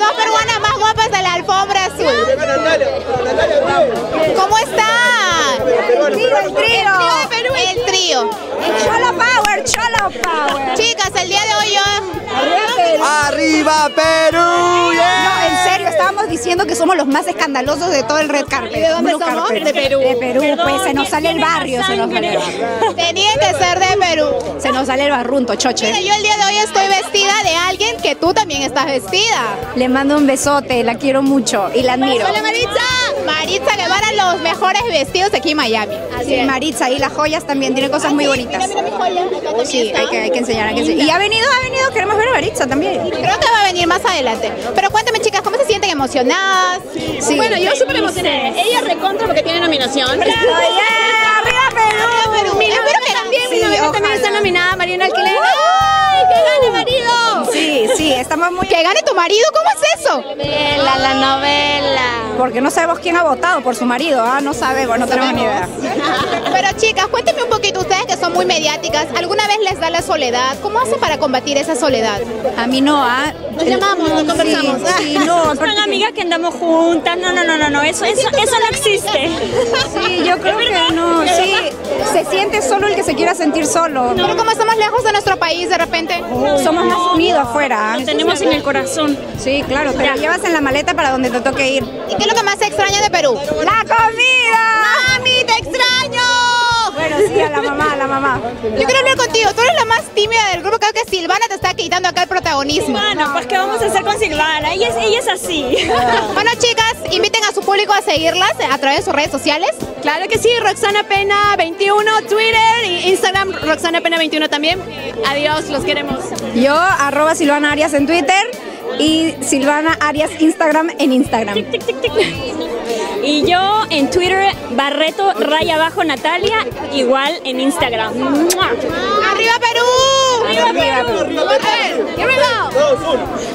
dos peruanas más guapas de la alfombra azul. ¿Cómo está? El trío. De Perú. El trío. Cholo Power. Chicas, el día de hoy ¡Arriba Perú! Yeah. No, en serio, estábamos diciendo que somos los más escandalosos de todo el red carpet. ¿De dónde Blue somos? carpet. De Perú. De Perú, Perdón, pues se nos sale el barrio, se nos sale el barrio. tenían que ser de Perú. Se nos sale el barrunto, choche. Mira, yo el día de hoy estoy vestida de alguien que tú también estás vestida. Le mando un besote, la quiero mucho y la admiro. Hola Maritza. Maritza Guevara, los mejores vestidos aquí en Miami. Sí, Maritza, y las joyas también, tiene cosas muy bonitas. Mira mi joya. Acá también Sí, está. hay que enseñar, Y ha venido, queremos ver a Maritza también. Creo que va a venir más adelante. Pero cuéntame, chicas, ¿cómo se sienten emocionadas? Sí. Bueno, yo súper emocionada. Ella recontra porque tiene nominación. ¡Arriba Perú! Espero que también, mi novia también está nominada, Mariana Alquiler. ¡Ay, que gane marido! Sí, estamos muy... ¿Que gane tu marido? ¿Cómo es eso? La novela. Porque no sabemos quién ha votado por su marido, no sabemos, no tenemos ni idea. Pero chicas, cuéntenme un poquito, ustedes que son muy mediáticas, ¿alguna vez les da la soledad? ¿Cómo hacen para combatir esa soledad? A mí no, Nos llamamos, nos conversamos. Sí, no, Son amigas que andamos juntas. No, eso no existe. Sí, yo creo que no, sí. Se siente solo el que se quiera sentir solo. Pero como estamos lejos de nuestro país, de repente... Somos más unidos afuera. Lo tenemos en el corazón. Sí, claro, te lo llevas en la maleta para donde te toque ir. ¿Y qué es lo que más se extraña de Perú? ¡La comida! ¡Mami, te extraño! Bueno, sí, a la mamá. Yo quiero hablar contigo, tú eres la más tímida del grupo, creo que Silvana te está quitando acá el protagonismo. Bueno, pues ¿qué vamos a hacer con Silvana? Ella es así. Bueno, chicas, inviten a su público a seguirlas a través de sus redes sociales. Claro que sí, Roxana Pena 21, Twitter y Instagram, Roxana Pena 21 también. Adiós, los queremos. Yo, @Silvana Arias en Twitter y Silvana Arias Instagram en Instagram. Tic, tic, tic. Y yo en Twitter, Barreto _Natalia, igual en Instagram. ¡Mua! ¡Arriba Perú! ¡Arriba Perú! Here we go.